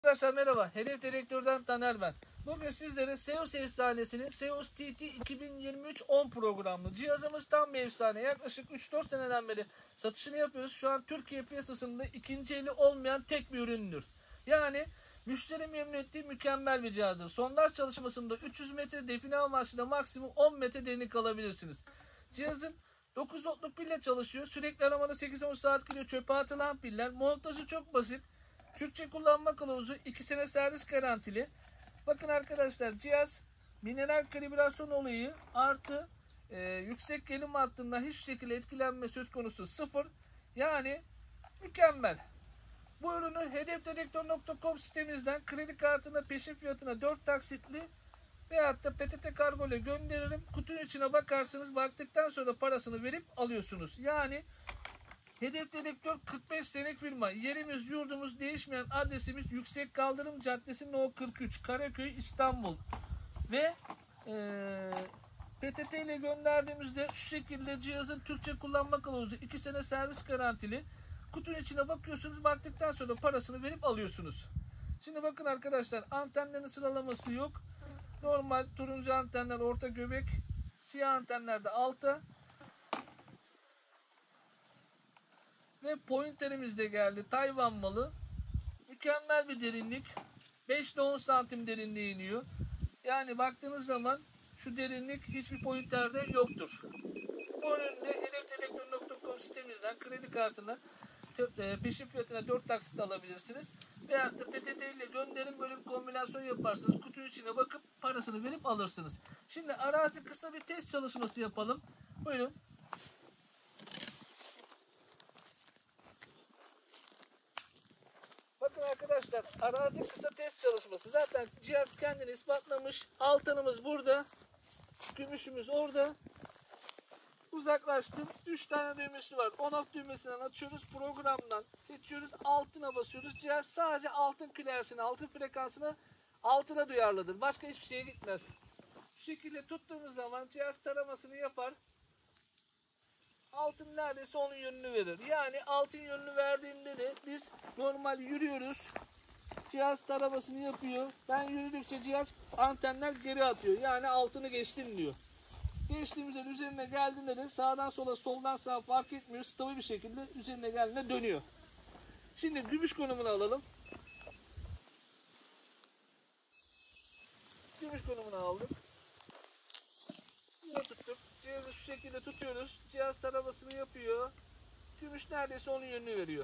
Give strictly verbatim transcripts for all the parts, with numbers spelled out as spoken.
Arkadaşlar merhaba, Hedef Direktör'den Taner ben. Bugün sizlere Seus efsanesinin Seus T T iki bin yirmi üç on programlı cihazımız tam bir efsane. Yaklaşık üç dört seneden beri satışını yapıyoruz. Şu an Türkiye piyasasında ikinci eli olmayan tek bir üründür. Yani müşteri memnun ettiği mükemmel bir cihazdır. Sondaj çalışmasında üç yüz metre, define amaçlı maksimum on metre derinlik alabilirsiniz. Cihazın dokuz voltluk pille çalışıyor. Sürekli aramada sekiz on saat gidiyor. Çöpe atılan piller. Montajı çok basit. Türkçe kullanma kılavuzu, iki sene servis garantili. Bakın arkadaşlar, cihaz mineral kalibrasyon olayı artı e, yüksek gerilim hattında hiçbir şekilde etkilenme söz konusu sıfır. Yani mükemmel. Bu ürünü hedef dedektör nokta com sitemizden kredi kartına peşin fiyatına dört taksitli veyahut da P T T kargo ile gönderirim. Kutunun içine bakarsınız, baktıktan sonra parasını verip alıyorsunuz. Yani Hedef Dedektör kırk beş senelik firma. Yerimiz, yurdumuz değişmeyen, adresimiz Yüksek Kaldırım Caddesi No kırk üç, Karaköy, İstanbul. Ve ee, P T T ile gönderdiğimizde şu şekilde cihazın Türkçe kullanma kılavuzu, iki sene servis garantili. Kutunun içine bakıyorsunuz, baktıktan sonra parasını verip alıyorsunuz. Şimdi bakın arkadaşlar, antenlerin sıralaması yok. Normal turuncu antenler orta göbek, siyah antenler de alta. Ve pointerimiz de geldi. Tayvan malı. Mükemmel bir derinlik. beş ile on santim derinliğe iniyor. Yani baktığınız zaman şu derinlik hiçbir pointerde yoktur. Bu üründe hedef dedektör nokta com sitemizden kredi kartına peşin fiyatına dört taksit alabilirsiniz. Veyahut da P T T ile gönderin, böyle bir kombinasyon yaparsınız. Kutunun içine bakıp parasını verip alırsınız. Şimdi arazi kısa bir test çalışması yapalım. Buyurun. Bakın arkadaşlar, arazi kısa test çalışması. Zaten cihaz kendini ispatlamış. Altanımız burada. Gümüşümüz orada. Uzaklaştım. üç tane düğmesi var. On off düğmesinden açıyoruz. Programdan seçiyoruz. Altına basıyoruz. Cihaz sadece altın külersine, altın frekansına, altına duyarlıdır. Başka hiçbir şeye gitmez. Şu şekilde tuttuğumuz zaman cihaz taramasını yapar. Altın neredeyse onun yönünü verir. Yani altın yönünü verdiğinde de biz normal yürüyoruz. Cihaz taramasını yapıyor. Ben yürüdükçe cihaz antenler geri atıyor. Yani altını geçtim diyor. Geçtiğimizde üzerine geldiğinde de sağdan sola, soldan sağa fark etmiyor. Stabil bir şekilde üzerine geldiğinde dönüyor. Şimdi gümüş konumunu alalım. Gümüş konumunu aldık. Yine tuttuk. Cihazı şu şekilde tutuyoruz. Cihaz taramasını yapıyor. Gümüş neredeyse onun yönünü veriyor.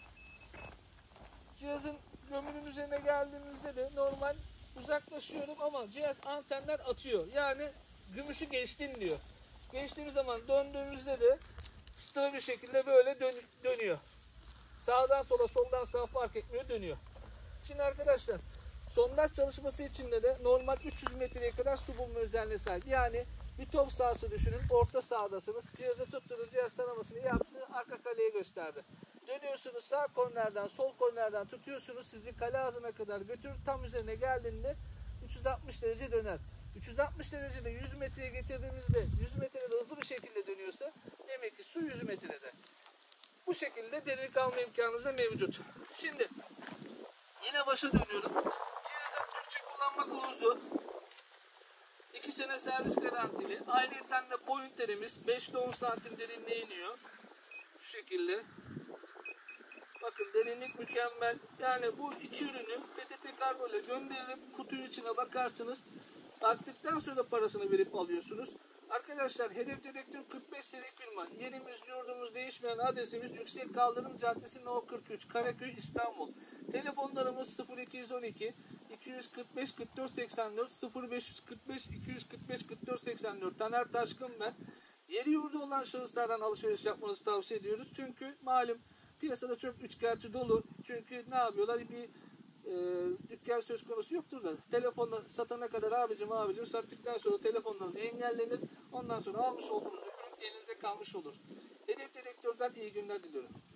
Cihazın gömünün üzerine geldiğimizde de normal uzaklaşıyorum ama cihaz antenler atıyor. Yani gümüşü geçtin diyor. Geçtiğimiz zaman döndüğümüzde de stabil bir şekilde böyle dön dönüyor. Sağdan sola, soldan sağa fark etmiyor, dönüyor. Şimdi arkadaşlar, sondaj çalışması içinde de normal üç yüz metreye kadar su bulma özelliğine sahip. Yani bir top sahası düşünün, orta sahadasınız. Cihazı tuttunuz, cihaz taramasını yaptı, arka kaleye gösterdi. Dönüyorsunuz, sağ kornerden, sol kornerden tutuyorsunuz, sizi kale ağzına kadar götürür. Tam üzerine geldiğinde üç yüz altmış derece döner. üç yüz altmış derecede yüz metreye getirdiğimizde yüz metrede hızlı bir şekilde dönüyorsa demek ki su yüz metrede. Bu şekilde derinlik alma imkanınız da mevcut. Şimdi yine başa dönüyorum. Cihazın Türkçe kullanma kılavuzu, iki sene servis garantili. Ayrıca de pointerimiz beş ile on santim derinliğe iniyor. Şu şekilde. Bakın derinlik mükemmel. Yani bu iki ürünü P T T kargo ile gönderip kutunun içine bakarsınız. Baktıktan sonra parasını verip alıyorsunuz. Arkadaşlar, Hedef Dedektör kırk beş senelik firma. Yerimiz, yurdumuz değişmeyen, adresimiz Yüksek Kaldırım Caddesi No kırk üç, Karaköy, İstanbul. Telefonlarımız sıfır iki yüz on iki iki yüz kırk beş kırk dört seksen dört, sıfır beş yüz kırk beş iki yüz kırk beş kırk dört seksen dört. Taner Taşkın ben. Yeri yurdu olan şahıslardan alışveriş yapmanızı tavsiye ediyoruz. Çünkü malum piyasada çok üçkağıtçı dolu. Çünkü ne yapıyorlar? Bir e, dükkan söz konusu yoktur da telefonla satana kadar abicim abicim sattıktan sonra telefonlarınız engellenir. Ondan sonra almış olduğunuz ürün elinizde kalmış olur. Hedef Dedektör'den iyi günler diliyorum.